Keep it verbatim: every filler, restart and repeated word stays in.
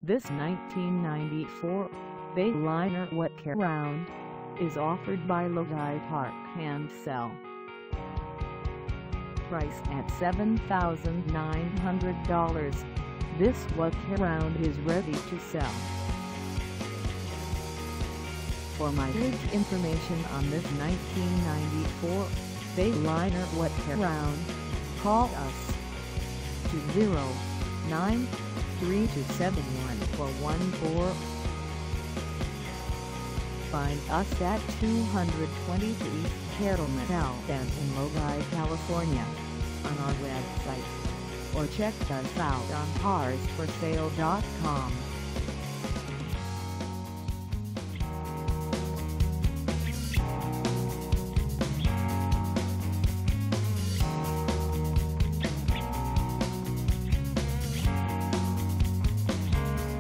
This nineteen ninety-four Bayliner Wetcaround is offered by Logai Park and Sell. Price at seven thousand nine hundred dollars, this Wetcaround is ready to sell. For mileage information on this nineteen ninety-four Bayliner Wetcaround, call us to zero nine three two seven one four one four. Find us at two twenty-two East Cattleman Avenue in Logai, California, on our website, or check us out on cars for sale dot com.